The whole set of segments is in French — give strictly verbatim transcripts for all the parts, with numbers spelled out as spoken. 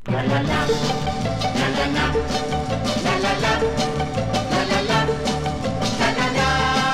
La la la, la la la, la la la, la la la, la la la.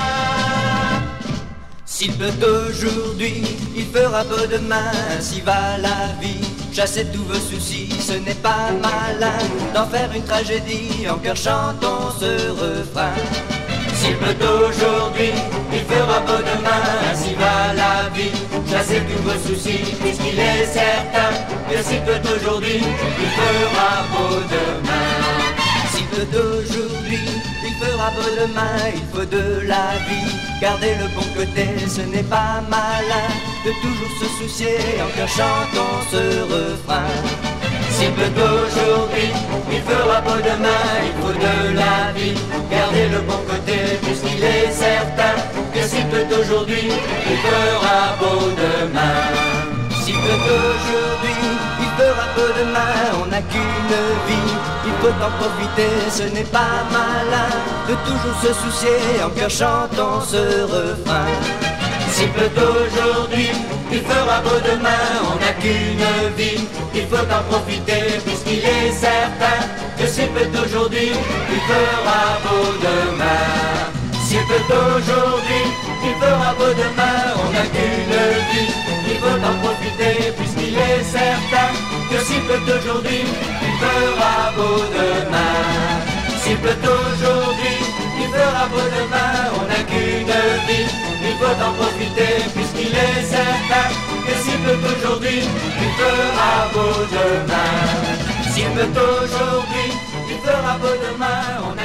S'il pleut aujourd'hui, il fera beau demain, ainsi va la vie. Chasser tous vos soucis, ce n'est pas malin d'en faire une tragédie, en cœur chantons ce refrain. S'il pleut aujourd'hui, il fera beau demain, ainsi va la vie. Chassez tous vos soucis, puisqu'il est certain que s'il pleut aujourd'hui, il fera beau demain. S'il pleut aujourd'hui, il fera beau demain, il faut de la vie. Gardez le bon côté, ce n'est pas malin de toujours se soucier, en cœur chantons ce refrain. S'il pleut aujourd'hui, il fera beau demain, il faut de la vie. Gardez le bon côté, puisqu'il est certain que s'il pleut aujourd'hui, il fera beau demain. S'il pleut aujourd'hui, il fera beau demain, on n'a qu'une vie, il faut en profiter, ce n'est pas malin de toujours se soucier, en cœur chantons ce refrain. S'il pleut aujourd'hui, il fera beau demain, on n'a qu'une vie, il faut en profiter, puisqu'il est certain que s'il pleut aujourd'hui, il fera beau demain. S'il pleut aujourd'hui, il fera beau demain, on n'a qu'une vie, il faut en profiter, puisqu'il est certain que s'il pleut aujourd'hui, il fera beau demain. S'il pleut aujourd'hui, il fera beau demain, on n'a qu'une vie, il faut en profiter, puisqu'il est certain que s'il pleut aujourd'hui, il fera beau demain. S'il pleut aujourd'hui, il fera beau demain, on